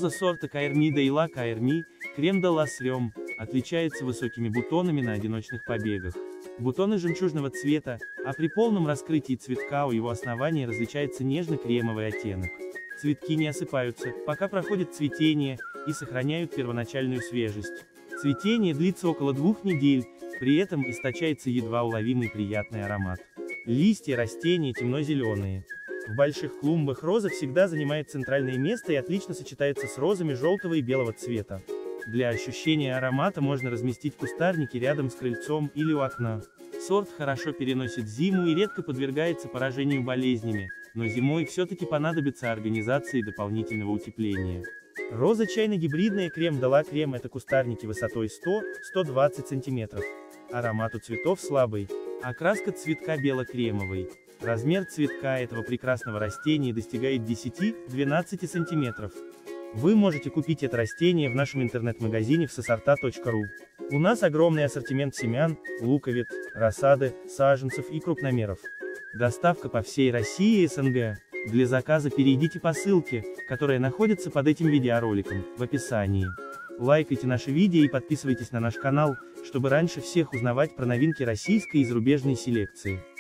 Роза сорта Каэрми Дейла Каэрми, крем де ла Срём, отличается высокими бутонами на одиночных побегах. Бутоны жемчужного цвета, а при полном раскрытии цветка у его основания различается нежно-кремовый оттенок. Цветки не осыпаются, пока проходит цветение, и сохраняют первоначальную свежесть. Цветение длится около 2 недель, при этом источается едва уловимый приятный аромат. Листья растения темно-зеленые. В больших клумбах роза всегда занимает центральное место и отлично сочетается с розами желтого и белого цвета. Для ощущения аромата можно разместить кустарники рядом с крыльцом или у окна. Сорт хорошо переносит зиму и редко подвергается поражению болезнями, но зимой все-таки понадобится организации дополнительного утепления. Роза чайно-гибридная крем де ла Крем — это кустарники высотой 100-120 см. Аромат у цветов слабый. Окраска цветка бело-кремовый. Размер цветка этого прекрасного растения достигает 10-12 см. Вы можете купить это растение в нашем интернет-магазине в сосорта.ру. У нас огромный ассортимент семян, луковиц, рассады, саженцев и крупномеров. Доставка по всей России и СНГ. Для заказа перейдите по ссылке, которая находится под этим видеороликом, в описании. Лайкайте наши видео и подписывайтесь на наш канал, чтобы раньше всех узнавать про новинки российской и зарубежной селекции.